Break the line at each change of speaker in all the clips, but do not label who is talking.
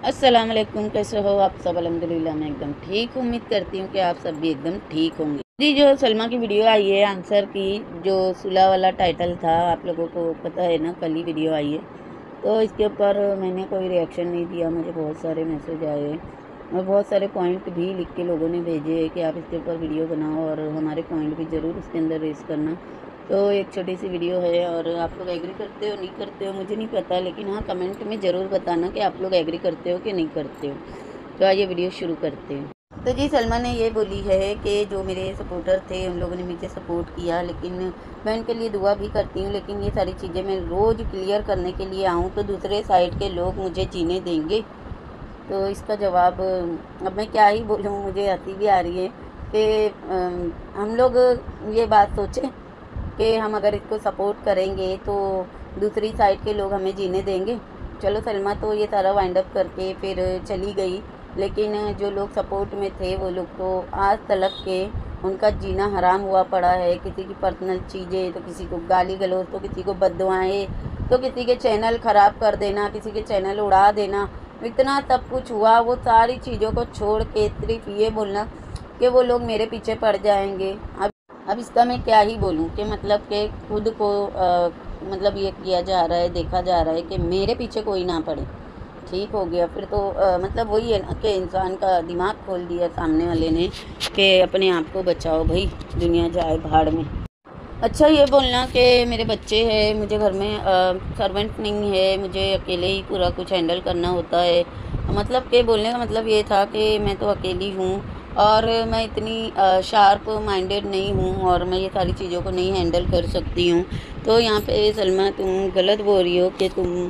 अस्सलाम वालेकुम, कैसे हो आप सब? अल्हम्दुलिल्लाह मैं एकदम ठीक हूँ। उम्मीद करती हूँ कि आप सब भी एकदम ठीक होंगे। जी, जो सलमा की वीडियो आई है आंसर की, जो सुलह वाला टाइटल था, आप लोगों को पता है ना, कल ही वीडियो आई है। तो इसके ऊपर मैंने कोई रिएक्शन नहीं दिया। मुझे बहुत सारे मैसेज आए और बहुत सारे पॉइंट भी लिख के लोगों ने भेजे कि आप इसके ऊपर वीडियो बनाओ और हमारे पॉइंट भी ज़रूर उसके अंदर रेस करना। तो एक छोटी सी वीडियो है और आप लोग एग्री करते हो नहीं करते हो मुझे नहीं पता, लेकिन हाँ कमेंट में ज़रूर बताना कि आप लोग एग्री करते हो कि नहीं करते हो। तो आइए वीडियो शुरू करते हैं। तो जी, सलमा ने ये बोली है कि जो मेरे सपोर्टर थे उन लोगों ने मुझे सपोर्ट किया, लेकिन मैं उनके लिए दुआ भी करती हूँ, लेकिन ये सारी चीज़ें मैं रोज़ क्लियर करने के लिए आऊँ तो दूसरे साइड के लोग मुझे जीने देंगे। तो इसका जवाब अब मैं क्या ही बोलूँ, मुझे हँसी भी आ रही है कि हम लोग ये बात सोचें कि हम अगर इसको सपोर्ट करेंगे तो दूसरी साइड के लोग हमें जीने देंगे। चलो, सलमा तो ये सारा वाइंड अप करके फिर चली गई, लेकिन जो लोग सपोर्ट में थे वो लोग तो आज तलक के उनका जीना हराम हुआ पड़ा है। किसी की पर्सनल चीज़ें, तो किसी को गाली गलौज, तो किसी को बददुआएं, तो किसी के चैनल ख़राब कर देना, किसी के चैनल उड़ा देना, इतना सब कुछ हुआ। वो सारी चीज़ों को छोड़ के सिर्फ ये बोलना कि वो लोग मेरे पीछे पड़ जाएंगे। अब इसका मैं क्या ही बोलूँ कि मतलब कि खुद को मतलब ये किया जा रहा है, देखा जा रहा है कि मेरे पीछे कोई ना पड़े। ठीक हो गया फिर तो मतलब वही है ना कि इंसान का दिमाग खोल दिया सामने वाले ने कि अपने आप को बचाओ भाई, दुनिया जाए भाड़ में। अच्छा, ये बोलना कि मेरे बच्चे हैं, मुझे घर में सर्वेंट नहीं है, मुझे अकेले ही पूरा कुछ हैंडल करना होता है। मतलब कि बोलने का मतलब ये था कि मैं तो अकेली हूँ और मैं इतनी शार्प माइंडेड नहीं हूँ और मैं ये सारी चीज़ों को नहीं हैंडल कर सकती हूँ। तो यहाँ पे सलमा तुम गलत बोल रही हो कि तुम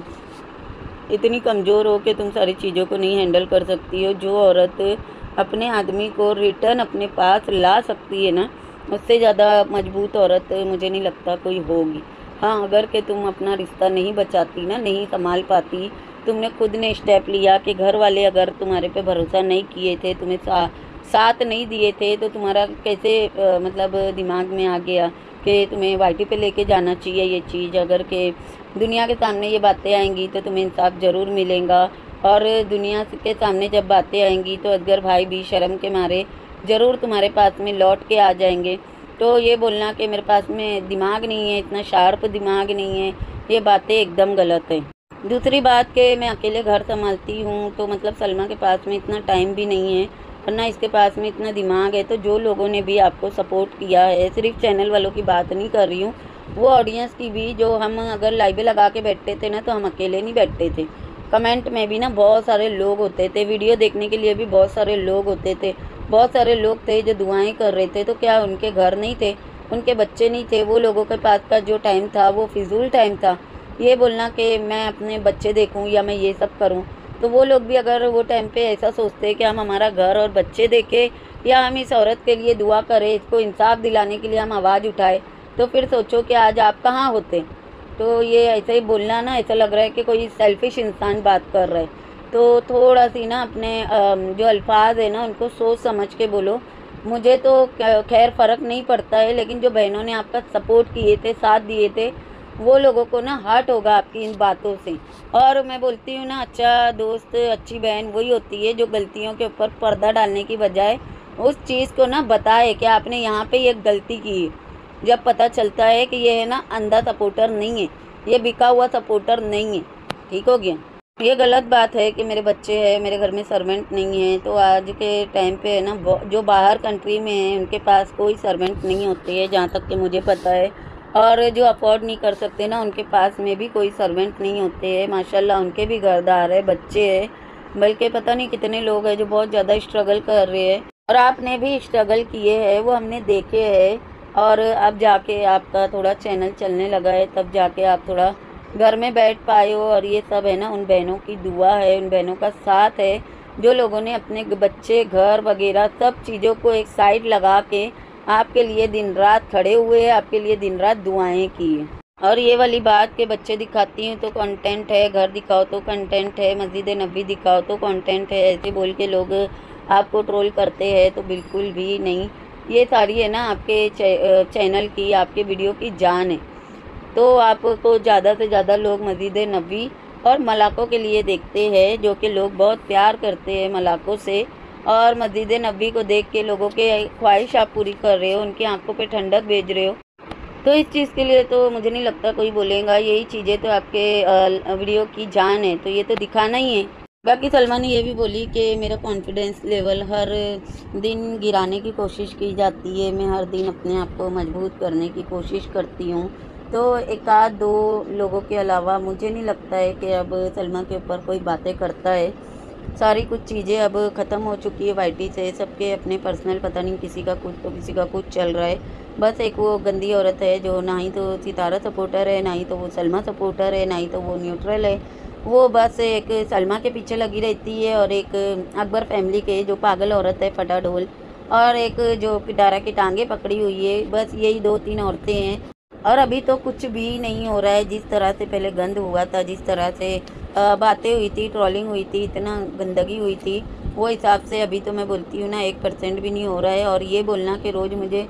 इतनी कमज़ोर हो कि तुम सारी चीज़ों को नहीं हैंडल कर सकती हो। जो औरत अपने आदमी को रिटर्न अपने पास ला सकती है ना, उससे ज़्यादा मजबूत औरत मुझे नहीं लगता कोई होगी। हाँ, अगर कि तुम अपना रिश्ता नहीं बचाती ना, नहीं संभाल पाती, तुमने खुद ने स्टेप लिया कि घर वाले अगर तुम्हारे पे भरोसा नहीं किए थे, तुम्हें साथ नहीं दिए थे, तो तुम्हारा कैसे मतलब दिमाग में आ गया कि तुम्हें वाईटी पे लेके जाना चाहिए ये चीज़। अगर के दुनिया के सामने ये बातें आएंगी तो तुम्हें इंसाफ ज़रूर मिलेगा, और दुनिया के सामने जब बातें आएंगी तो असगर भाई भी शर्म के मारे ज़रूर तुम्हारे पास में लौट के आ जाएंगे। तो ये बोलना कि मेरे पास में दिमाग नहीं है, इतना शार्प दिमाग नहीं है, ये बातें एकदम गलत है। दूसरी बात कि मैं अकेले घर संभालती हूँ, तो मतलब सलमा के पास में इतना टाइम भी नहीं है और ना इसके पास में इतना दिमाग है। तो जो लोगों ने भी आपको सपोर्ट किया है, सिर्फ चैनल वालों की बात नहीं कर रही हूँ, वो ऑडियंस की भी, जो हम अगर लाइव लगा के बैठते थे ना तो हम अकेले नहीं बैठते थे। कमेंट में भी ना बहुत सारे लोग होते थे, वीडियो देखने के लिए भी बहुत सारे लोग होते थे, बहुत सारे लोग थे जो दुआएं कर रहे थे। तो क्या उनके घर नहीं थे, उनके बच्चे नहीं थे? वो लोगों के पास का जो टाइम था वो फिजूल टाइम था। ये बोलना कि मैं अपने बच्चे देखूं या मैं ये सब करूं, तो वो लोग भी अगर वो टाइम पे ऐसा सोचते कि हम हमारा घर और बच्चे देखें या हम इस औरत के लिए दुआ करें, इसको इंसाफ दिलाने के लिए हम आवाज़ उठाए, तो फिर सोचो कि आज आप कहाँ होते। तो ये ऐसे ही बोलना ना, ऐसा लग रहा है कि कोई सेल्फिश इंसान बात कर रहा है। तो थोड़ा सी ना अपने जो अल्फाज है ना उनको सोच समझ के बोलो। मुझे तो खैर फ़र्क नहीं पड़ता है, लेकिन जो बहनों ने आपका सपोर्ट किए थे, साथ दिए थे, वो लोगों को ना हर्ट होगा आपकी इन बातों से। और मैं बोलती हूँ ना, अच्छा दोस्त, अच्छी बहन वही होती है जो गलतियों के ऊपर पर्दा डालने की बजाय उस चीज़ को ना बताए कि आपने यहाँ पे ये गलती की है। जब पता चलता है कि ये है ना अंधा सपोर्टर नहीं है, ये बिका हुआ सपोर्टर नहीं है। ठीक हो गया। ये गलत बात है कि मेरे बच्चे हैं, मेरे घर में सर्वेंट नहीं है। तो आज के टाइम पे है ना, जो बाहर कंट्री में है उनके पास कोई सर्वेंट नहीं होती है, जहाँ तक कि मुझे पता है। और जो अफोर्ड नहीं कर सकते ना, उनके पास में भी कोई सर्वेंट नहीं होते हैं। माशाल्लाह उनके भी घरदार है, बच्चे हैं, बल्कि पता नहीं कितने लोग हैं जो बहुत ज़्यादा स्ट्रगल कर रहे हैं। और आपने भी स्ट्रगल किए हैं, वो हमने देखे हैं। और अब जाके आपका थोड़ा चैनल चलने लगा है, तब जाके आप थोड़ा घर में बैठ पाए हो। और ये सब है ना उन बहनों की दुआ है, उन बहनों का साथ है, जो लोगों ने अपने बच्चे, घर वगैरह सब चीज़ों को एक साइड लगा के आपके लिए दिन रात खड़े हुए हैं, आपके लिए दिन रात दुआएं की है। और ये वाली बात के बच्चे दिखाती हूँ तो कंटेंट है, घर दिखाओ तो कंटेंट है, मस्जिद नबी दिखाओ तो कंटेंट है, ऐसे बोल के लोग आपको ट्रोल करते हैं, तो बिल्कुल भी नहीं। ये सारी है ना आपके चैनल की, आपके वीडियो की जान है। तो आपको ज़्यादा से ज़्यादा लोग मस्जिद नबी और मलाकों के लिए देखते हैं, जो कि लोग बहुत प्यार करते हैं मलाकों से। और मस्जिद नबी को देख के लोगों के ख्वाहिश आप पूरी कर रहे हो, उनकी आंखों पे ठंडक भेज रहे हो। तो इस चीज़ के लिए तो मुझे नहीं लगता कोई बोलेगा। यही चीज़ें तो आपके वीडियो की जान है, तो ये तो दिखाना ही है। बाकी सलमा ने ये भी बोली कि मेरा कॉन्फिडेंस लेवल हर दिन गिराने की कोशिश की जाती है, मैं हर दिन अपने आप को मजबूत करने की कोशिश करती हूँ। तो एक आध दो लोगों के अलावा मुझे नहीं लगता है कि अब सलमा के ऊपर कोई बातें करता है। सारी कुछ चीज़ें अब ख़त्म हो चुकी है वाईटी से। सबके अपने पर्सनल पता नहीं, किसी का कुछ तो किसी का कुछ चल रहा है। बस एक वो गंदी औरत है जो ना ही तो सितारा सपोर्टर है, ना ही तो वो सलमा सपोर्टर है, ना ही तो वो न्यूट्रल है। वो बस एक सलमा के पीछे लगी रहती है, और एक अकबर फैमिली के जो पागल औरत है फटा ढोल, और एक जो पिटारा की टांगे पकड़ी हुई है। बस यही 2-3 औरतें हैं। और अभी तो कुछ भी नहीं हो रहा है। जिस तरह से पहले गंद हुआ था, जिस तरह से बातें हुई थी, ट्रोलिंग हुई थी, इतना गंदगी हुई थी, वो हिसाब से अभी तो मैं बोलती हूँ ना 1% भी नहीं हो रहा है। और ये बोलना कि रोज़ मुझे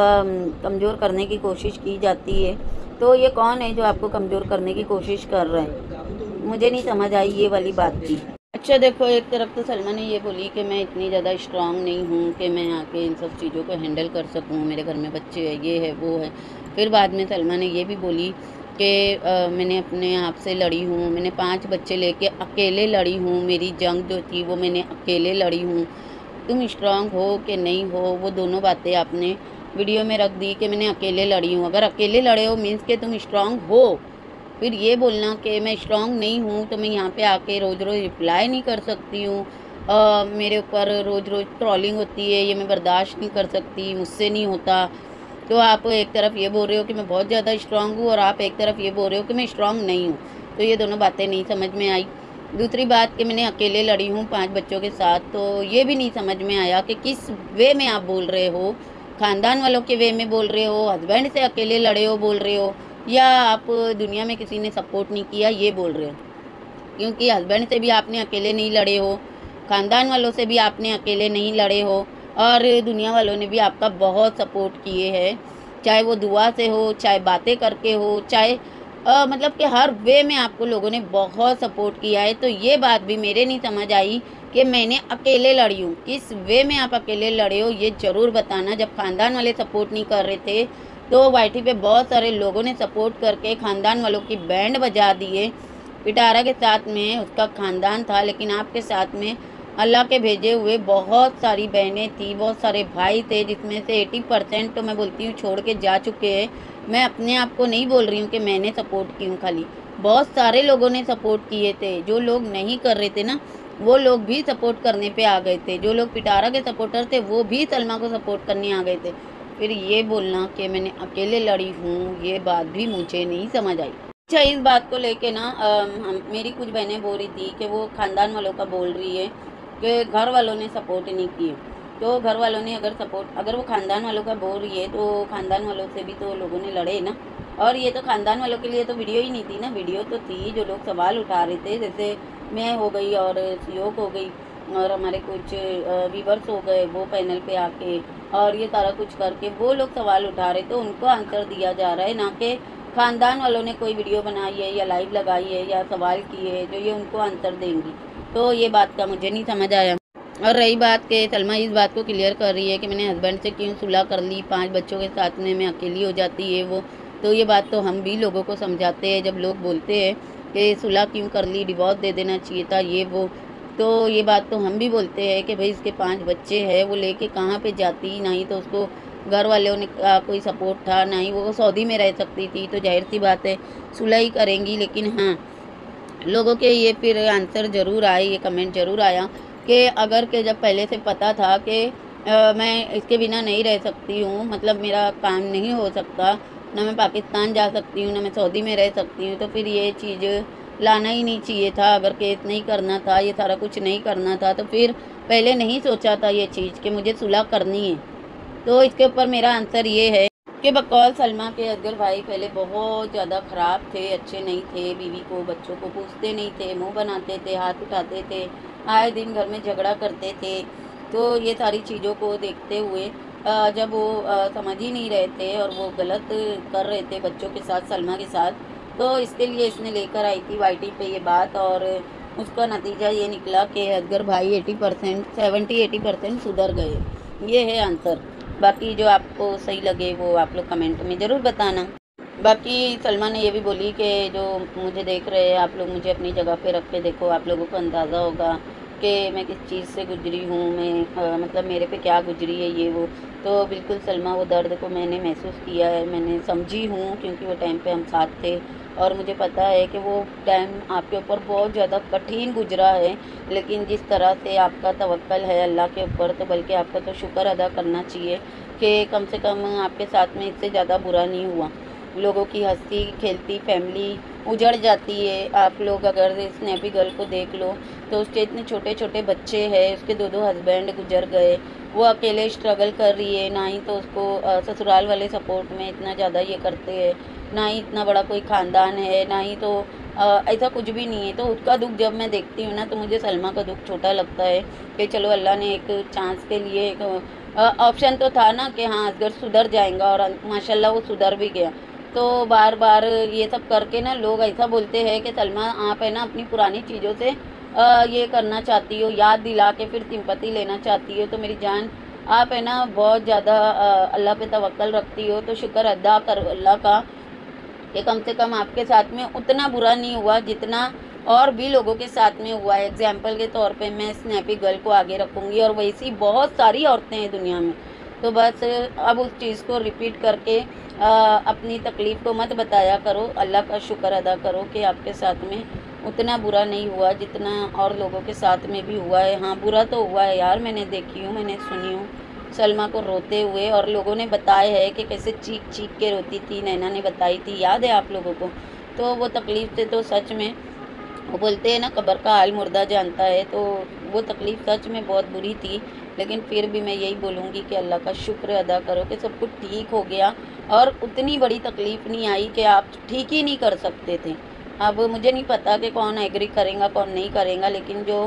कमज़ोर करने की कोशिश की जाती है, तो ये कौन है जो आपको कमज़ोर करने की कोशिश कर रहा है? मुझे नहीं समझ आई ये वाली बात थी। अच्छा देखो, एक तरफ तो सलमा ने ये बोली कि मैं इतनी ज़्यादा स्ट्रांग नहीं हूँ कि मैं आके इन सब चीज़ों को हैंडल कर सकूँ, मेरे घर में बच्चे हैं, ये है वो है। फिर बाद में सलमा ने ये भी बोली कि मैंने अपने आप से लड़ी हूँ, मैंने 5 बच्चे लेके अकेले लड़ी हूँ, मेरी जंग जो थी वो मैंने अकेले लड़ी हूँ। तुम स्ट्रांग हो कि नहीं हो, वो दोनों बातें आपने वीडियो में रख दी कि मैंने अकेले लड़ी हूँ। अगर अकेले लड़े हो मीन्स के तुम स्ट्रांग हो। फिर ये बोलना कि मैं स्ट्रांग नहीं हूँ तो मैं यहाँ पे आके रोज़ रोज़ रिप्लाई नहीं कर सकती हूँ, मेरे ऊपर रोज़ रोज़ ट्रोलिंग होती है, ये मैं बर्दाश्त नहीं कर सकती, मुझसे नहीं होता। तो आप एक तरफ ये बोल रहे हो कि मैं बहुत ज़्यादा स्ट्रांग हूँ, और आप एक तरफ ये बोल रहे हो कि मैं स्ट्रांग नहीं हूँ। तो ये दोनों बातें नहीं समझ में आई। दूसरी बात कि मैंने अकेले लड़ी हूँ 5 बच्चों के साथ, तो ये भी नहीं समझ में आया कि किस वे में आप बोल रहे हो। ख़ानदान वालों के वे में बोल रहे हो, हस्बैंड से अकेले लड़े हो बोल रहे हो, या आप दुनिया में किसी ने सपोर्ट नहीं किया ये बोल रहे हो। क्योंकि हस्बैंड से भी आपने अकेले नहीं लड़े हो, ख़ानदान वालों से भी आपने अकेले नहीं लड़े हो, और दुनिया वालों ने भी आपका बहुत सपोर्ट किए हैं। चाहे वो दुआ से हो, चाहे बातें करके हो, चाहे मतलब कि हर वे में आपको लोगों ने बहुत सपोर्ट किया है। तो ये बात भी मेरे नहीं समझ आई कि मैंने अकेले लड़ी हूँ। किस वे में आप अकेले लड़े हो ये ज़रूर बताना। जब ख़ानदान वाले सपोर्ट नहीं कर रहे थे तो वाईटी पे बहुत सारे लोगों ने सपोर्ट करके ख़ानदान वालों की बैंड बजा दिए। पिटारा के साथ में उसका ख़ानदान था, लेकिन आपके साथ में अल्लाह के भेजे हुए बहुत सारी बहनें थी, बहुत सारे भाई थे, जिसमें से 80% तो मैं बोलती हूँ छोड़ के जा चुके हैं। मैं अपने आप को नहीं बोल रही हूँ कि मैंने सपोर्ट की हूँ खाली, बहुत सारे लोगों ने सपोर्ट किए थे। जो लोग नहीं कर रहे थे ना, वो लोग भी सपोर्ट करने पे आ गए थे। जो लोग पिटारा के सपोर्टर थे वो भी सलमा को सपोर्ट करने आ गए थे। फिर ये बोलना कि मैंने अकेले लड़ी हूँ, ये बात भी मुझे नहीं समझ आई। अच्छा, इस बात को लेके ना मेरी कुछ बहनें बोल रही थी कि वो ख़ानदान वालों का बोल रही है कि घर वालों ने सपोर्ट नहीं किए। तो घर वालों ने अगर वो ख़ानदान वालों का बोल रही है तो ख़ानदान वालों से भी तो लोगों ने लड़े ना। और ये तो ख़ानदान वालों के लिए तो वीडियो ही नहीं थी ना, वीडियो तो थी जो लोग सवाल उठा रहे थे, जैसे मैं हो गई और सियोग हो गई और हमारे कुछ व्यूअर्स हो गए वो पैनल पे आके, और ये सारा कुछ करके वो लोग सवाल उठा रहे, तो उनको आंसर दिया जा रहा है, ना कि ख़ानदान वालों ने कोई वीडियो बनाई है या लाइव लगाई है या सवाल किए हैं जो ये उनको आंसर देंगी। तो ये बात का मुझे नहीं समझ आया। और रही बात कि सलमा इस बात को क्लियर कर रही है कि मैंने हस्बैंड से क्यों सुलह कर ली, 5 बच्चों के साथ में मैं अकेली हो जाती है वो। तो ये बात तो हम भी लोगों को समझाते हैं जब लोग बोलते हैं कि सुलह क्यों कर ली, डिवोर्स दे देना चाहिए था, ये वो। तो ये बात तो हम भी बोलते हैं कि भाई इसके 5 बच्चे हैं, वो लेके कहाँ पे जाती, ना ही तो उसको घर वालों ने का कोई सपोर्ट था, ना ही वो सऊदी में रह सकती थी। तो जाहिर सी बात है सुलह ही करेंगी। लेकिन हाँ, लोगों के ये फिर आंसर ज़रूर आए, ये कमेंट ज़रूर आया कि अगर के जब पहले से पता था कि मैं इसके बिना नहीं रह सकती हूँ, मतलब मेरा काम नहीं हो सकता, ना मैं पाकिस्तान जा सकती हूँ, ना मैं सऊदी में रह सकती हूँ, तो फिर ये चीज़ लाना ही नहीं चाहिए था। अगर केस नहीं करना था, ये सारा कुछ नहीं करना था, तो फिर पहले नहीं सोचा था ये चीज़ कि मुझे सुलह करनी है। तो इसके ऊपर मेरा आंसर ये है कि बकौल सलमा के असगर भाई पहले बहुत ज़्यादा ख़राब थे, अच्छे नहीं थे, बीवी को बच्चों को पूछते नहीं थे, मुंह बनाते थे, हाथ उठाते थे, आए दिन घर में झगड़ा करते थे। तो ये सारी चीज़ों को देखते हुए जब वो समझ ही नहीं रहे थे और वो गलत कर रहे थे बच्चों के साथ, सलमा के साथ, तो इसके लिए इसने लेकर आई थी वाईटी पे ये बात, और उसका नतीजा ये निकला कि असगर भाई 80% 70-80% सुधर गए। ये है आंसर। बाकी जो आपको सही लगे वो आप लोग कमेंट में ज़रूर बताना। बाकी सलमा ने ये भी बोली कि जो मुझे देख रहे हैं आप लोग, मुझे अपनी जगह पे रख के देखो, आप लोगों को अंदाज़ा होगा कि मैं किस चीज़ से गुजरी हूँ, मैं मतलब मेरे पे क्या गुजरी है ये वो। तो बिल्कुल सलमा वो दर्द को मैंने महसूस किया है, मैंने समझी हूँ, क्योंकि वो टाइम पे हम साथ थे और मुझे पता है कि वो टाइम आपके ऊपर बहुत ज़्यादा कठिन गुजरा है। लेकिन जिस तरह से आपका तवक्कल है अल्लाह के ऊपर, तो बल्कि आपका तो शुक्र अदा करना चाहिए कि कम से कम आपके साथ में इससे ज़्यादा बुरा नहीं हुआ। लोगों की हंसती खेलती फैमिली उजड़ जाती है। आप लोग अगर स्नैपी गर्ल को देख लो तो उसके इतने छोटे छोटे बच्चे हैं, उसके दो हस्बैंड गुजर गए, वो अकेले स्ट्रगल कर रही है। ना ही तो उसको ससुराल वाले सपोर्ट में इतना ज़्यादा ये करते हैं, ना ही इतना बड़ा कोई ख़ानदान है, ना ही तो ऐसा कुछ भी नहीं है। तो उसका दुख जब मैं देखती हूँ ना, तो मुझे सलमा का दुख छोटा लगता है कि चलो अल्लाह ने एक चांस के लिए एक ऑप्शन तो था ना कि हाँ असगर सुधर जाएगा, और माशाल्लाह वो सुधर भी गया। तो बार बार ये सब करके ना लोग ऐसा बोलते हैं कि सलमा आप है ना अपनी पुरानी चीज़ों से ये करना चाहती हो, याद दिला के फिर सिंपैथी लेना चाहती हो। तो मेरी जान, आप है ना बहुत ज़्यादा अल्लाह पे तवक्कल रखती हो, तो शुक्र अदा करो अल्लाह का कि कम से कम आपके साथ में उतना बुरा नहीं हुआ जितना और भी लोगों के साथ में हुआ है। एग्जाम्पल के तौर पे मैं स्नैपी गर्ल को आगे रखूँगी, और वैसी बहुत सारी औरतें हैं दुनिया में। तो बस अब उस चीज़ को रिपीट करके अपनी तकलीफ़ को मत बताया करो, अल्लाह का शुक्र अदा करो कि आपके साथ में उतना बुरा नहीं हुआ जितना और लोगों के साथ में भी हुआ है। हाँ, बुरा तो हुआ है यार, मैंने देखी हूँ, मैंने सुनी हूँ सलमा को रोते हुए, और लोगों ने बताया है कि कैसे चीख चीख के रोती थी। नैना ने बताई थी, याद है आप लोगों को? तो वो तकलीफ़ से तो सच में, वो बोलते हैं ना कब्र का हाल मुर्दा जानता है, तो वो तकलीफ़ सच में बहुत बुरी थी। लेकिन फिर भी मैं यही बोलूँगी कि अल्लाह का शुक्र अदा करो कि सब कुछ ठीक हो गया, और उतनी बड़ी तकलीफ़ नहीं आई कि आप ठीक ही नहीं कर सकते थे। अब मुझे नहीं पता कि कौन एग्री करेगा कौन नहीं करेगा, लेकिन जो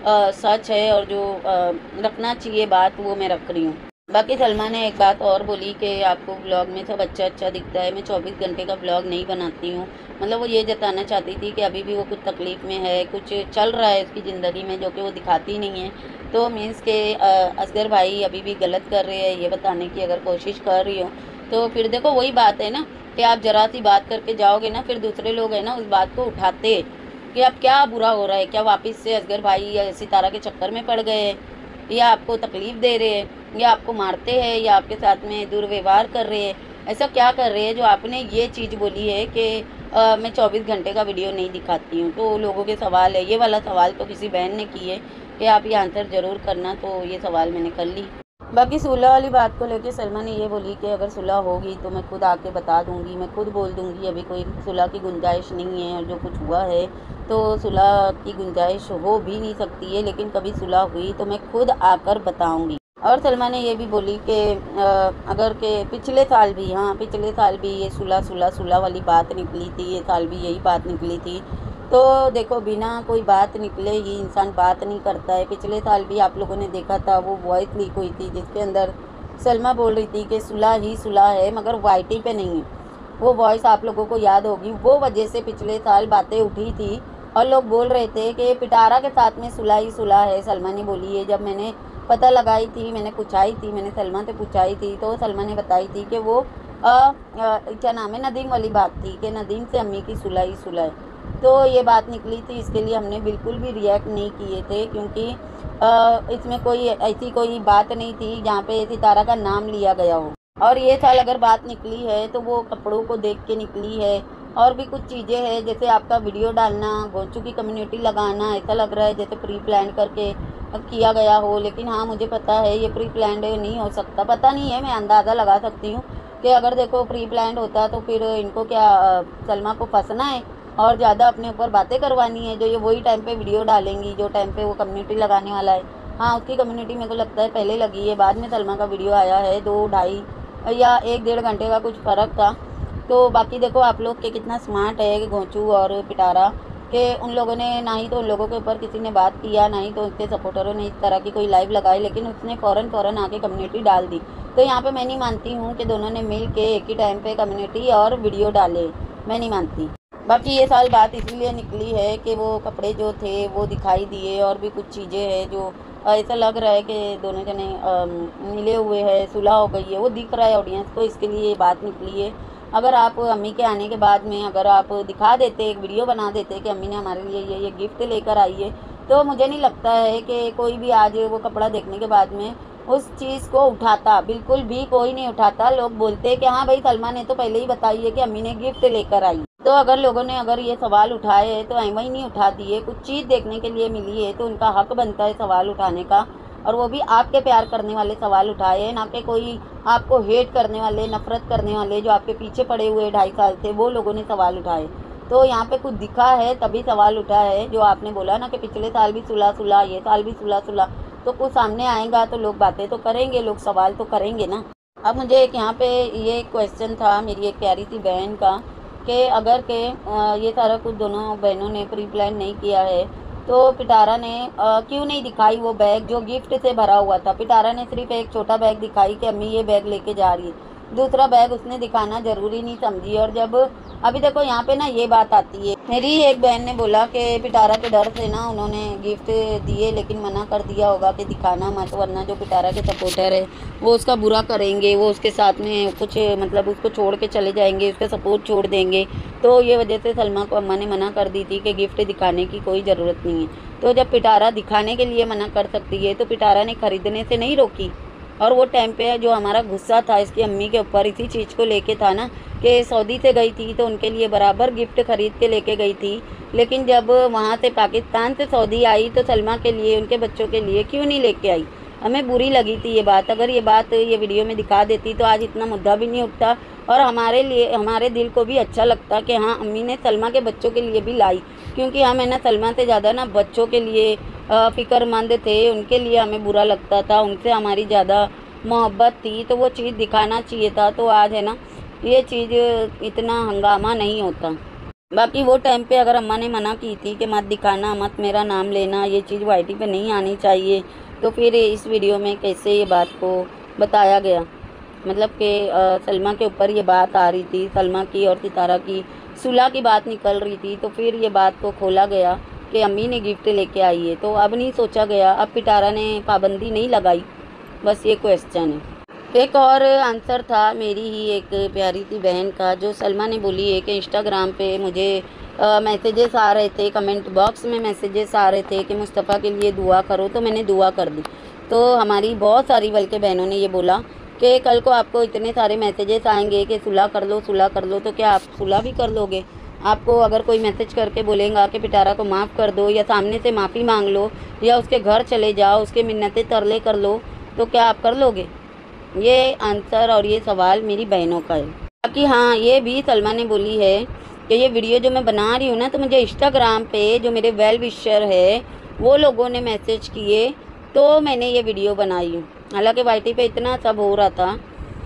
सच है और जो रखना चाहिए बात, वो मैं रख रही हूँ। बाकी सलमा ने एक बात और बोली कि आपको व्लॉग में सब अच्छा अच्छा दिखता है, मैं 24 घंटे का व्लॉग नहीं बनाती हूँ। मतलब वो ये जताना चाहती थी कि अभी भी वो कुछ तकलीफ़ में है, कुछ चल रहा है उसकी ज़िंदगी में जो कि वो दिखाती नहीं है। तो मीन्स के असगर भाई अभी भी गलत कर रहे हैं, ये बताने की अगर कोशिश कर रही हो, तो फिर देखो वही बात है ना कि आप ज़रा सी बात करके जाओगे ना, फिर दूसरे लोग है ना उस बात को उठाते कि अब क्या बुरा हो रहा है, क्या वापस से असगर भाई या सितारा के चक्कर में पड़ गए हैं, या आपको तकलीफ़ दे रहे हैं, या आपको मारते हैं, या आपके साथ में दुर्व्यवहार कर रहे हैं। ऐसा क्या कर रहे हैं जो आपने ये चीज़ बोली है कि मैं 24 घंटे का वीडियो नहीं दिखाती हूँ। तो लोगों के सवाल है, ये वाला सवाल तो किसी बहन ने की है कि आप ये आंसर ज़रूर करना, तो ये सवाल मैंने कर ली। बाकी सुलह वाली बात को लेके सलमा ने ये बोली कि अगर सुलह होगी तो मैं खुद आके बता दूंगी, मैं खुद बोल दूंगी, अभी कोई सुलह की गुंजाइश नहीं है, और जो कुछ हुआ है तो सुलह की गुंजाइश हो भी नहीं सकती है, लेकिन कभी सुलह हुई तो मैं खुद आकर बताऊंगी। और सलमा ने ये भी बोली कि अगर के पिछले साल भी, हाँ पिछले साल भी ये सुलह वाली बात निकली थी, ये साल भी यही बात निकली थी। तो देखो बिना कोई बात निकले ही इंसान बात नहीं करता है। पिछले साल भी आप लोगों ने देखा था, वो वॉइस लीक हुई थी जिसके अंदर सलमा बोल रही थी कि सुलह ही सुलह है, मगर वाईटी पे नहीं है। वो वॉइस आप लोगों को याद होगी, वो वजह से पिछले साल बातें उठी थी और लोग बोल रहे थे कि पिटारा के साथ में सुलह ही सुलह है। सलमा ने बोली है, जब मैंने पता लगाई थी, मैंने पूछाई थी, मैंने सलमा से पूछाई थी, तो सलमा ने बताई थी कि वो क्या नाम है, नदीम वाली बात थी कि नदीम से अम्मी की सुलह ही सुलह है। तो ये बात निकली थी, इसके लिए हमने बिल्कुल भी रिएक्ट नहीं किए थे, क्योंकि इसमें कोई ऐसी कोई बात नहीं थी जहाँ पे सितारा का नाम लिया गया हो। और ये साल अगर बात निकली है तो वो कपड़ों को देख के निकली है, और भी कुछ चीज़ें हैं, जैसे आपका वीडियो डालना, गोचू की कम्युनिटी लगाना, ऐसा लग रहा है जैसे प्री प्लान करके किया गया हो। लेकिन हाँ मुझे पता है ये प्री प्लान नहीं हो सकता, पता नहीं है, मैं अंदाज़ा लगा सकती हूँ कि अगर देखो प्री प्लान होता तो फिर इनको क्या सलमा को फंसना है और ज़्यादा अपने ऊपर बातें करवानी है, जो ये वही टाइम पे वीडियो डालेंगी जो टाइम पे वो कम्युनिटी लगाने वाला है। हाँ उसकी कम्युनिटी मेरे को लगता है पहले लगी है, बाद में सलमा का वीडियो आया है, 2-2.5 या 1-1.5 घंटे का कुछ फ़र्क था। तो बाकी देखो आप लोग के कितना स्मार्ट है कि गोचू और पिटारा के, उन लोगों ने ना ही तो उन लोगों के ऊपर किसी ने बात किया, ना ही तो उसके सपोर्टरों ने इस तरह की कोई लाइव लगाई, लेकिन उसने फ़ौरन आके कम्युनिटी डाल दी। तो यहाँ पे मैं नहीं मानती हूँ कि दोनों ने मिल के एक ही टाइम पे कम्युनिटी और वीडियो डाले, मैं नहीं मानती। बाकी ये साल बात इसीलिए निकली है कि वो कपड़े जो थे वो दिखाई दिए, और भी कुछ चीज़ें हैं जो ऐसा लग रहा है कि दोनों जने मिले हुए हैं, सुलह हो गई है, वो दिख रहा है ऑडियंस को, इसके लिए ये बात निकली है। अगर आप अम्मी के आने के बाद में अगर आप दिखा देते, एक वीडियो बना देते कि अम्मी ने हमारे लिए ये गिफ्ट लेकर आई है, तो मुझे नहीं लगता है कि कोई भी आज वो कपड़ा देखने के बाद में उस चीज़ को उठाता। बिल्कुल भी कोई नहीं उठाता। लोग बोलते हैं कि हाँ भाई, सलमा ने तो पहले ही बताई है कि अम्मी ने गिफ्ट लेकर आई। तो अगर लोगों ने अगर ये सवाल उठाए हैं तो ऐਵੇਂ ही नहीं उठा दिए। कुछ चीज़ देखने के लिए मिली है तो उनका हक बनता है सवाल उठाने का, और वो भी आपके प्यार करने वाले सवाल उठाए हैं, ना कि कोई आपको हेट करने वाले, नफरत करने वाले जो आपके पीछे पड़े हुए 2.5 साल से वो लोगों ने सवाल उठाए। तो यहाँ पे कुछ दिखा है तभी सवाल उठा है। जो आपने बोला ना कि पिछले साल भी सुलह, ये साल भी सुलह, तो कुछ सामने आएगा तो लोग बातें तो करेंगे, लोग सवाल तो करेंगे ना। अब मुझे एक यहाँ पे ये क्वेश्चन था मेरी एक प्यारी सी बहन का, कि अगर के ये सारा कुछ दोनों बहनों ने प्री प्लान नहीं किया है तो पिटारा ने क्यों नहीं दिखाई वो बैग जो गिफ्ट से भरा हुआ था। पिटारा ने सिर्फ एक छोटा बैग दिखाई कि अम्मी ये बैग लेके जा रही है, दूसरा बैग उसने दिखाना ज़रूरी नहीं समझी। और जब अभी देखो यहाँ पे ना ये बात आती है, मेरी एक बहन ने बोला कि पिटारा के डर से ना उन्होंने गिफ्ट दिए, लेकिन मना कर दिया होगा कि दिखाना मत, वरना जो पिटारा के सपोर्टर है वो उसका बुरा करेंगे, वो उसके साथ में कुछ मतलब उसको छोड़ के चले जाएंगे, उसका सपोर्ट छोड़ देंगे। तो ये वजह से सलमा को अम्मा ने मना कर दी थी कि गिफ्ट दिखाने की कोई ज़रूरत नहीं है। तो जब पिटारा दिखाने के लिए मना कर सकती है तो पिटारा ने खरीदने से नहीं रोकी। और वो टाइम पे जो हमारा गुस्सा था इसकी अम्मी के ऊपर इसी चीज़ को लेके था ना, कि सऊदी से गई थी तो उनके लिए बराबर गिफ्ट खरीद के लेके गई थी, लेकिन जब वहाँ से पाकिस्तान से सऊदी आई तो सलमा के लिए, उनके बच्चों के लिए क्यों नहीं लेके आई। हमें बुरी लगी थी ये बात। अगर ये बात ये वीडियो में दिखा देती तो आज इतना मुद्दा भी नहीं उठता, और हमारे लिए, हमारे दिल को भी अच्छा लगता कि हाँ अम्मी ने सलमा के बच्चों के लिए भी लाई, क्योंकि हम है ना सलमा से ज़्यादा ना बच्चों के लिए फ़िक्रमंद थे, उनके लिए हमें बुरा लगता था, उनसे हमारी ज़्यादा मोहब्बत थी, तो वो चीज़ दिखाना चाहिए था। तो आज है ना ये चीज़ इतना हंगामा नहीं होता। बाकी वो टाइम पे अगर अम्मा ने मना की थी कि मत दिखाना, मत मेरा नाम लेना, ये चीज़ वाईटी पे नहीं आनी चाहिए, तो फिर इस वीडियो में कैसे ये बात को बताया गया। मतलब कि सलमा के ऊपर ये बात आ रही थी, सलमा की और सितारा की सुलह की बात निकल रही थी, तो फिर ये बात को खोला गया कि अम्मी ने गिफ्ट लेके आई है। तो अब नहीं सोचा गया, अब पिटारा ने पाबंदी नहीं लगाई, बस ये क्वेश्चन है। एक और आंसर था मेरी ही एक प्यारी सी बहन का, जो सलमा ने बोली है कि इंस्टाग्राम पे मुझे मैसेजेस आ रहे थे, कमेंट बॉक्स में मैसेजेस आ रहे थे कि मुस्तफ़ा के लिए दुआ करो, तो मैंने दुआ कर दी। तो हमारी बहुत सारी बल्कि बहनों ने ये बोला कि कल को आपको इतने सारे मैसेजेस आएंगे कि सुलह कर लो, सुलह कर लो, तो क्या आप सुलह भी कर लोगे। आपको अगर कोई मैसेज करके बोलेगा कि पिटारा को माफ़ कर दो, या सामने से माफ़ी मांग लो, या उसके घर चले जाओ, उसके मिन्नतें तरले कर लो, तो क्या आप कर लोगे। ये आंसर और ये सवाल मेरी बहनों का है। बाकी हाँ, ये भी सलमा ने बोली है कि ये वीडियो जो मैं बना रही हूँ ना, तो मुझे इंस्टाग्राम पे जो मेरे वेल विशर है वो लोगों ने मैसेज किए, तो मैंने ये वीडियो बनाई हूँ। हालांकि वाईटी पे इतना सब हो रहा था,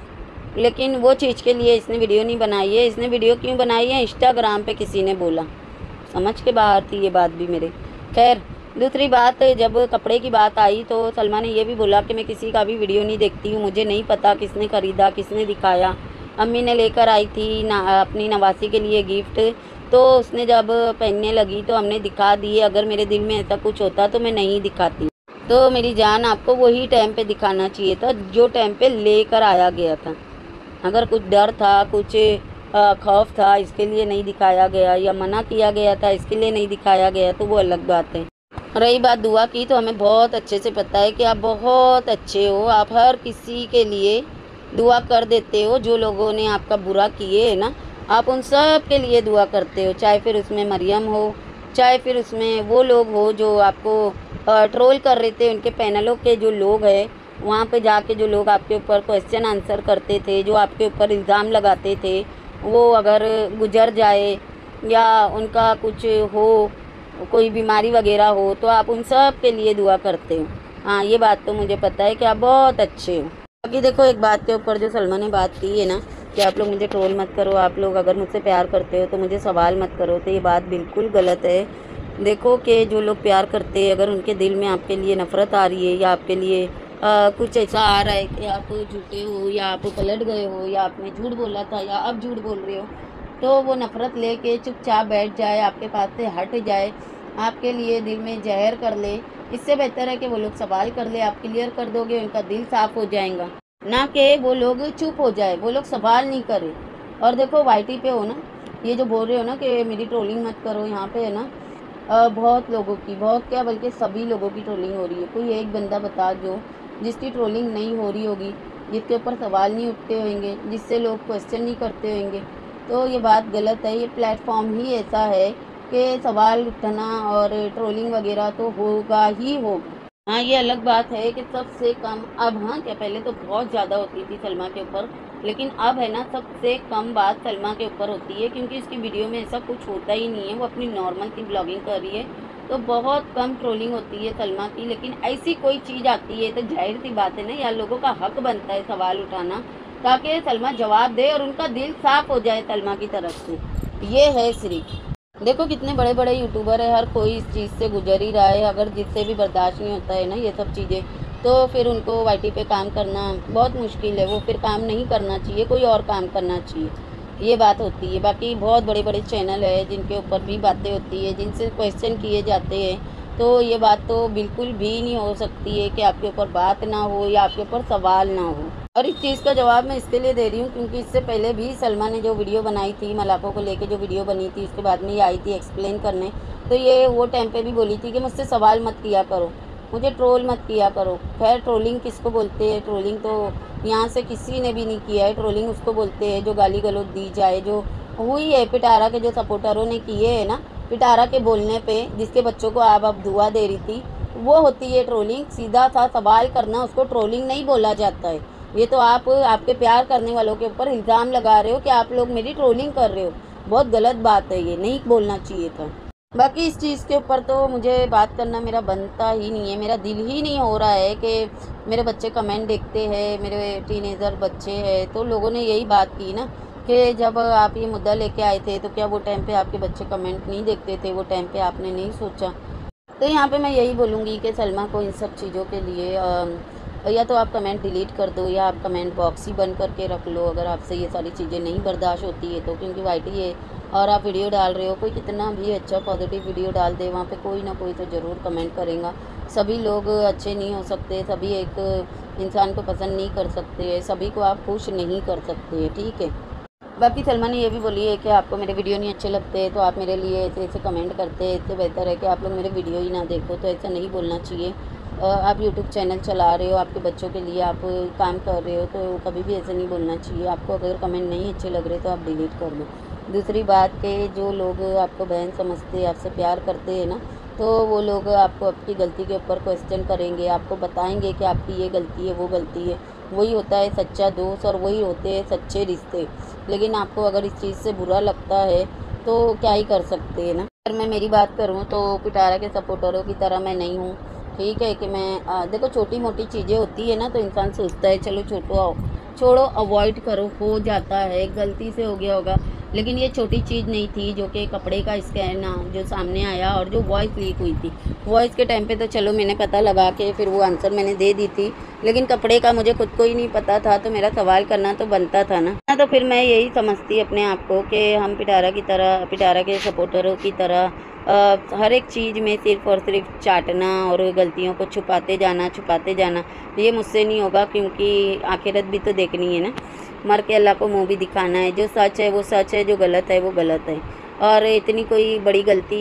लेकिन वो चीज़ के लिए इसने वीडियो नहीं बनाई है। इसने वीडियो क्यों बनाई है, इंस्टाग्राम पे किसी ने बोला, समझ के बाहर थी ये बात भी मेरे। खैर, दूसरी बात, जब कपड़े की बात आई तो सलमा ने ये भी बोला कि मैं किसी का भी वीडियो नहीं देखती हूँ, मुझे नहीं पता किसने ख़रीदा, किसने दिखाया। अम्मी ने लेकर आई थी ना अपनी नवासी के लिए गिफ्ट, तो उसने जब पहनने लगी तो हमने दिखा दिए। अगर मेरे दिल में ऐसा कुछ होता तो मैं नहीं दिखाती। तो मेरी जान, आपको वही टाइम पे दिखाना चाहिए था जो टाइम पे लेकर आया गया था। अगर कुछ डर था, कुछ खौफ था, इसके लिए नहीं दिखाया गया, या मना किया गया था इसके लिए नहीं दिखाया गया, तो वो अलग बात है। रही बात दुआ की, तो हमें बहुत अच्छे से पता है कि आप बहुत अच्छे हो, आप हर किसी के लिए दुआ कर देते हो। जो लोगों ने आपका बुरा किए है ना, आप उन सब के लिए दुआ करते हो, चाहे फिर उसमें मरियम हो, चाहे फिर उसमें वो लोग हो जो आपको ट्रोल कर रहे थे, उनके पैनलों के जो लोग हैं, वहाँ पे जाके जो लोग आपके ऊपर क्वेश्चन आंसर करते थे, जो आपके ऊपर इल्ज़ाम लगाते थे, वो अगर गुजर जाए या उनका कुछ हो, कोई बीमारी वगैरह हो, तो आप उन सब के लिए दुआ करते हो। हाँ, ये बात तो मुझे पता है कि आप बहुत अच्छे हो। बाकी देखो, एक बात के ऊपर जो सलमा ने बात की है ना कि आप लोग मुझे ट्रोल मत करो, आप लोग अगर मुझसे प्यार करते हो तो मुझे सवाल मत करो, तो ये बात बिल्कुल गलत है। देखो कि जो लोग प्यार करते हैं, अगर उनके दिल में आपके लिए नफ़रत आ रही है, या आपके लिए कुछ ऐसा आ रहा है कि आप झूठे हो, या आप पलट गए हो, या आपने झूठ बोला था, या अब झूठ बोल रहे हो, तो वो नफ़रत लेके चुपचाप बैठ जाए, आपके पास से हट जाए, आपके लिए दिल में ज़हर कर ले। इससे बेहतर है कि वो लोग सवाल कर ले, आप क्लियर कर दोगे, उनका दिल साफ़ हो जाएगा, ना कि वो लोग चुप हो जाए, वो लोग सवाल नहीं करें। और देखो वाईटी पे हो ना, ये जो बोल रहे हो ना कि मेरी ट्रोलिंग मत करो, यहाँ पे है ना बहुत लोगों की, बहुत क्या बल्कि सभी लोगों की ट्रोलिंग हो रही है। कोई एक बंदा बता जो जिसकी ट्रोलिंग नहीं हो रही होगी, जिसके ऊपर सवाल नहीं उठते होंगे, जिससे लोग क्वेश्चन नहीं करते होंगे, तो ये बात गलत है। ये प्लेटफॉर्म ही ऐसा है कि सवाल उठना और ट्रोलिंग वगैरह तो होगा ही होगा। हाँ, ये अलग बात है कि सबसे कम अब, हाँ क्या पहले तो बहुत ज़्यादा होती थी सलमा के ऊपर, लेकिन अब है ना सबसे कम बात सलमा के ऊपर होती है, क्योंकि इसकी वीडियो में ऐसा कुछ होता ही नहीं है, वो अपनी नॉर्मल सी ब्लॉगिंग कर रही है, तो बहुत कम ट्रोलिंग होती है सलमा की। लेकिन ऐसी कोई चीज़ आती है तो जाहिर सी बात है ना, यार लोगों का हक बनता है सवाल उठाना, ताकि सलमा जवाब दे और उनका दिल साफ हो जाए सलमा की तरफ से। ये है सिर्फ, देखो कितने बड़े बड़े यूट्यूबर है, हर कोई इस चीज़ से गुजर ही रहा है। अगर जिससे भी बर्दाश्त नहीं होता है ना ये सब चीज़ें, तो फिर उनको वाईटी पे काम करना बहुत मुश्किल है, वो फिर काम नहीं करना चाहिए, कोई और काम करना चाहिए, ये बात होती है। बाकी बहुत बड़े बड़े चैनल है जिनके ऊपर भी बातें होती है, जिनसे क्वेश्चन किए जाते हैं, तो ये बात तो बिल्कुल भी नहीं हो सकती है कि आपके ऊपर बात ना हो या आपके ऊपर सवाल ना हो। और इस चीज़ का जवाब मैं इसके लिए दे रही हूँ क्योंकि इससे पहले भी सलमा ने जो वीडियो बनाई थी, मलाकों को लेके जो वीडियो बनी थी, इसके बाद में ये आई थी एक्सप्लेन करने, तो ये वो टाइम पे भी बोली थी कि मुझसे सवाल मत किया करो, मुझे ट्रोल मत किया करो। खैर ट्रोलिंग किसको बोलते हैं? ट्रोलिंग तो यहाँ से किसी ने भी नहीं किया है। ट्रोलिंग उसको बोलते हैं जो गाली गलौज दी जाए, जो हुई है पिटारा के जो सपोर्टरों ने किए है ना, पिटारा के बोलने पे जिसके बच्चों को आप अब दुआ दे रही थी, वो होती है ट्रोलिंग। सीधा सा सवाल करना उसको ट्रोलिंग नहीं बोला जाता है। ये तो आप आपके प्यार करने वालों के ऊपर इल्ज़ाम लगा रहे हो कि आप लोग मेरी ट्रोलिंग कर रहे हो, बहुत गलत बात है, ये नहीं बोलना चाहिए था। बाकी इस चीज़ के ऊपर तो मुझे बात करना मेरा बनता ही नहीं है, मेरा दिल ही नहीं हो रहा है कि मेरे बच्चे कमेंट देखते हैं, मेरे टीनेजर बच्चे हैं, तो लोगों ने यही बात की ना कि जब आप ये मुद्दा लेके आए थे तो क्या वो टाइम पे आपके बच्चे कमेंट नहीं देखते थे, वो टाइम पे आपने नहीं सोचा? तो यहाँ पे मैं यही बोलूँगी कि सलमा को इन सब चीज़ों के लिए या तो आप कमेंट डिलीट कर दो या आप कमेंट बॉक्स ही बंद करके रख लो, अगर आपसे ये सारी चीज़ें नहीं बर्दाश्त होती है तो। क्योंकि वाईटी है और आप वीडियो डाल रहे हो, कोई कितना भी अच्छा पॉजिटिव वीडियो डाल दे, वहाँ पे कोई ना कोई तो ज़रूर कमेंट करेगा। सभी लोग अच्छे नहीं हो सकते, सभी एक इंसान को पसंद नहीं कर सकते, सभी को आप खुश नहीं कर सकते, ठीक है। बाकी सलमा ने ये भी बोली है कि आपको मेरे वीडियो नहीं अच्छे लगते तो आप मेरे लिए ऐसे ऐसे कमेंट करते हैं, इससे बेहतर है कि आप लोग मेरे वीडियो ही ना देखो। तो ऐसा नहीं बोलना चाहिए। आप यूट्यूब चैनल चला रहे हो, आपके बच्चों के लिए आप काम कर रहे हो, तो कभी भी ऐसे नहीं बोलना चाहिए। आपको अगर कमेंट नहीं अच्छे लग रहे तो आप डिलीट कर दो। दूसरी बात कि जो लोग आपको बहन समझते, आपसे प्यार करते हैं ना, तो वो लोग आपको आपकी गलती के ऊपर क्वेश्चन करेंगे, आपको बताएंगे कि आपकी ये गलती है, वो गलती है। वही होता है सच्चा दोस्त और वही होते हैं सच्चे रिश्ते। लेकिन आपको अगर इस चीज़ से बुरा लगता है तो क्या ही कर सकते हैं ना। अगर मैं मेरी बात करूँ तो पिटारा के सपोर्टरों की तरह मैं नहीं हूँ, ठीक है कि मैं देखो छोटी मोटी चीज़ें होती है ना तो इंसान सोचता है चलो छोड़ो अवॉइड करो, हो जाता है, गलती से हो गया होगा। लेकिन ये छोटी चीज़ नहीं थी जो कि कपड़े का स्कैन जो सामने आया और जो वॉइस लीक हुई थी। वॉइस के टाइम पे तो चलो मैंने पता लगा के फिर वो आंसर मैंने दे दी थी, लेकिन कपड़े का मुझे खुद को ही नहीं पता था, तो मेरा सवाल करना तो बनता था ना। तो फिर मैं यही समझती अपने आप को कि हम पिटारा की तरह, पिटारा के सपोर्टरों की तरह हर एक चीज़ में सिर्फ़ और सिर्फ चाटना और गलतियों को छुपाते जाना, ये मुझसे नहीं होगा। क्योंकि आखिरत भी तो देखनी है ना, मर के अल्लाह को मुँह भी दिखाना है। जो सच है वो सच है, जो गलत है वो गलत है। और इतनी कोई बड़ी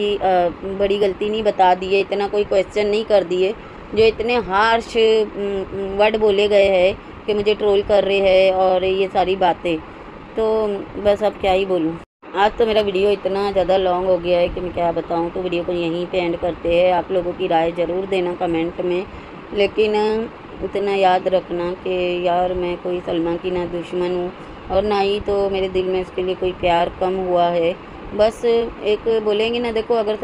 गलती नहीं बता दी है, इतना कोई क्वेश्चन नहीं कर दिए जो इतने हार्श वर्ड बोले गए हैं कि मुझे ट्रोल कर रहे हैं और ये सारी बातें। तो बस अब क्या ही बोलूँ। आज तो मेरा वीडियो इतना ज़्यादा लॉन्ग हो गया है कि मैं क्या बताऊँ। तो वीडियो को यहीं पे एंड करते हैं। आप लोगों की राय ज़रूर देना कमेंट में, लेकिन इतना याद रखना कि यार मैं कोई सलमा की ना दुश्मन हूँ और ना ही तो मेरे दिल में उसके लिए कोई प्यार कम हुआ है। बस एक बोलेंगे ना, देखो अगर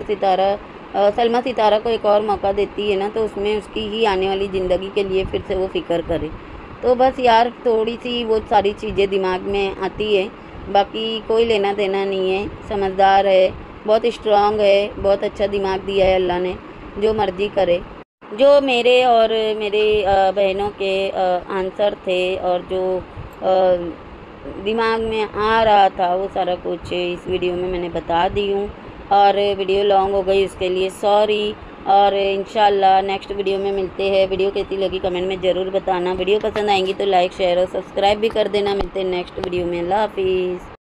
सलमा सितारा को एक और मौका देती है ना तो उसमें उसकी ही आने वाली ज़िंदगी के लिए फिर से वो फ़िक्र करे। तो बस यार थोड़ी सी वो सारी चीज़ें दिमाग में आती है, बाकी कोई लेना देना नहीं है। समझदार है, बहुत स्ट्रांग है, बहुत अच्छा दिमाग दिया है अल्लाह ने, जो मर्ज़ी करे। जो मेरे और मेरे बहनों के आंसर थे और जो दिमाग में आ रहा था वो सारा कुछ इस वीडियो में मैंने बता दी हूँ। और वीडियो लॉन्ग हो गई इसके लिए सॉरी। और इंशाल्लाह नेक्स्ट वीडियो में मिलते हैं। वीडियो कैसी लगी कमेंट में ज़रूर बताना। वीडियो पसंद आएंगी तो लाइक शेयर और सब्सक्राइब भी कर देना। मिलते हैं नेक्स्ट वीडियो में। अल्लाह हाफिज़।